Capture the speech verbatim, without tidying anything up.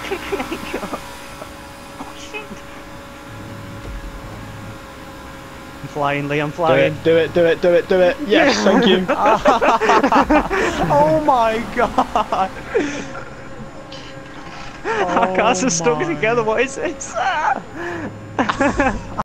Oh shit! I'm flying, Lee, I'm flying. Do it, do it, do it, do it, do it. Yes, thank you. Oh my god! Our cars are stuck my. together, what is this?